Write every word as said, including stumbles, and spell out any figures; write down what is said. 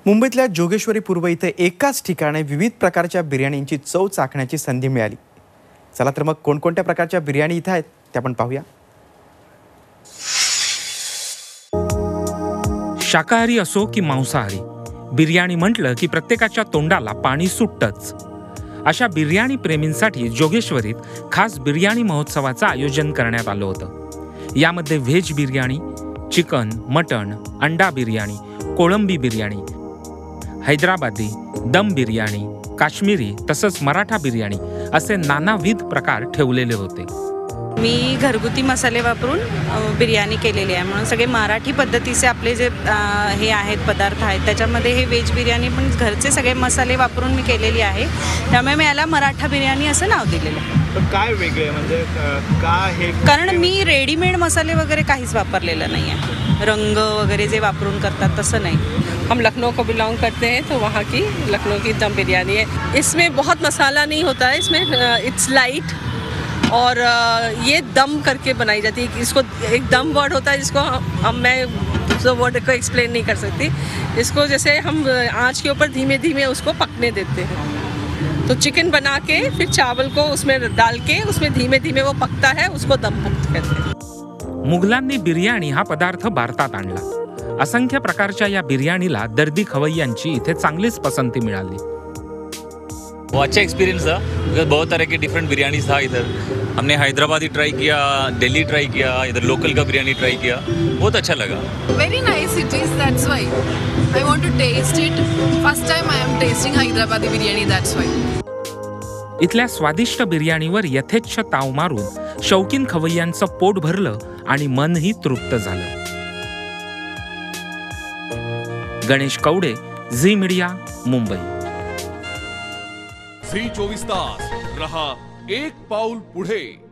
मुंबईतल्या जोगेश्वरी पूर्व इथे एकाच ठिकाणी विविध प्रकारच्या बिर्याणींची चव चाखण्याची संधी मिळाली। चला तर मग कोणकोणत्या प्रकारच्या बिर्याणी इथे आहेत ते आपण पाहूया। शाकाहारी असो की मांसाहारी, बिर्याणी म्हटलं की प्रत्येकाच्या तोंडाला पाणी सुटतंच। अशा बिर्याणी प्रेमींसाठी जोगेश्वरीत खास बिर्याणी महोत्सवाचं आयोजन करण्यात आलं होतं। यामध्ये व्हेज बिर्याणी, चिकन, मटण, अंडा बिर्याणी, कोळंबी बिर्याणी, हैदराबादी, दम बिर्याणी, काश्मीरी तसंच मराठा बिर्याणी असे नानाविध प्रकार ठेवलेले होते। मी घरगुती मसाले वापरून बिर्याणी केलेली आहे, म्हणून सगळे मराठी पद्धतीचे आपले जे हे आहेत पदार्थ आहेत त्याच्यामध्ये हे व्हेज बिर्याणी पण घरचे सगळे मसाले वापरून मी केलेली आहे, त्यामुळे मी याला मराठा बिर्याणी असं नाव दिलेलं आहे। पण काय वेगळे म्हणजे का हे? कारण मी रेडीमेड मसाले वगैरे काहीच वापरलेलं नाही आहे, रंग वगैरे जे वापरून करतात तसं नहीं। हम लखनऊ को बिलोंग करते हैं तो वहाँ की लखनऊ की दम बिरयानी है। इसमें बहुत मसाला नहीं होता है, इसमें इट्स लाइट और ये दम करके बनाई जाती है। इसको एक दम वर्ड होता है जिसको हम मैं दूसरे वर्ड को एक्सप्लेन नहीं कर सकती। इसको जैसे हम आँच के ऊपर धीमे धीमे उसको पकने देते हैं, तो चिकन बना के फिर चावल को उसमें डाल के उसमें धीमे धीमे वो पकता है, उसको दम मुक्त कहते हैं। मुघलांनी बिर्याणी हा पदार्थ भारतात आणला। असंख्य प्रकारच्या या बिर्याणीला दर्दी खवय्यांची इथे चांगलीच पसंती मिळाली। वो अच्छा एक्सपीरियंस था बिकॉज बहुत तरह के डिफरेंट बिरयानी था इधर। हमने हैदराबादी ट्राई किया, दिल्ली ट्राई किया, इधर लोकल का बिरयानी ट्राई किया, बहुत अच्छा लगा। Very nice it is, that's why I want to taste it. First time I am tasting Hyderabadi biryani, that's why. इथल्या स्वादिष्ट बिर्याणीवर यथेच्छ ताव मारून शौकीन खवय्यांचं पोट भरलं आणि मनही तृप्त झालं। गणेश कवडे, झी मीडिया, मुंबई। झी चोवीस तास रहा एक पाऊल पुढे।